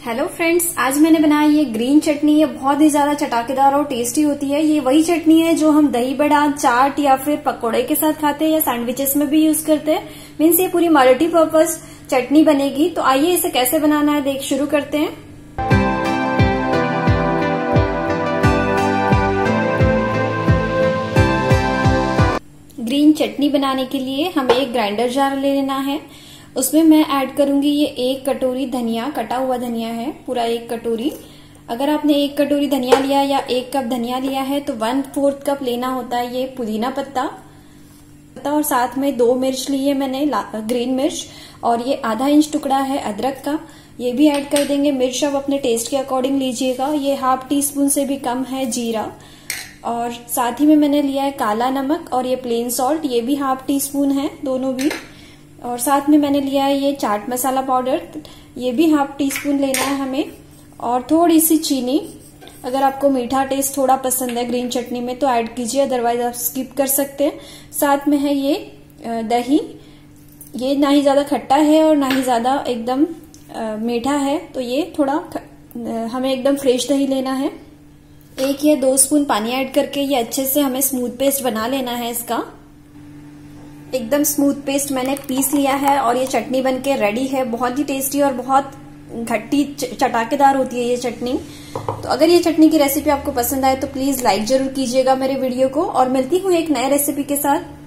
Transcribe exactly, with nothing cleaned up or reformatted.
Hello friends, आज मैंने बनाया ये ग्रीन चटनी। ये बहुत ही ज्यादा चटाकेदार और टेस्टी होती है। ये वही चटनी है जो हम दही बड़ा, चाट या फिर पकोड़े के साथ खाते हैं या सैंडविचेस में भी यूज करते हैं। मीन्स ये पूरी मल्टीपर्पज चटनी बनेगी। तो आइए इसे कैसे बनाना है देख शुरू करते हैं। ग्रीन चटनी बनाने के लिए हमें एक ग्राइंडर जार ले लेना है। उसमें मैं ऐड करूंगी ये एक कटोरी धनिया, कटा हुआ धनिया है पूरा एक कटोरी। अगर आपने एक कटोरी धनिया लिया या एक कप धनिया लिया है तो वन फोर्थ कप लेना होता है ये पुदीना पत्ता पत्ता और साथ में दो मिर्च ली है मैंने, ग्रीन मिर्च, और ये आधा इंच टुकड़ा है अदरक का, ये भी ऐड कर देंगे। मिर्च आप अपने टेस्ट के अकॉर्डिंग लीजिएगा। ये हाफ टी स्पून से भी कम है जीरा, और साथ ही में मैंने लिया है काला नमक और ये प्लेन सॉल्ट, ये भी हाफ टी स्पून है दोनों भी। और साथ में मैंने लिया है ये चाट मसाला पाउडर, ये भी हाफ टी स्पून लेना है हमें, और थोड़ी सी चीनी। अगर आपको मीठा टेस्ट थोड़ा पसंद है ग्रीन चटनी में तो ऐड कीजिए, अदरवाइज आप स्किप कर सकते हैं। साथ में है ये दही, ये ना ही ज्यादा खट्टा है और ना ही ज्यादा एकदम मीठा है, तो ये थोड़ा हमें एकदम फ्रेश दही लेना है। एक या दो स्पून पानी ऐड करके ये अच्छे से हमें स्मूथ पेस्ट बना लेना है इसका। एकदम स्मूथ पेस्ट मैंने पीस लिया है और ये चटनी बनके रेडी है। बहुत ही टेस्टी और बहुत खट्टी चटाकेदार होती है ये चटनी। तो अगर ये चटनी की रेसिपी आपको पसंद आए तो प्लीज लाइक जरूर कीजिएगा मेरे वीडियो को, और मिलती हूँ एक नए रेसिपी के साथ।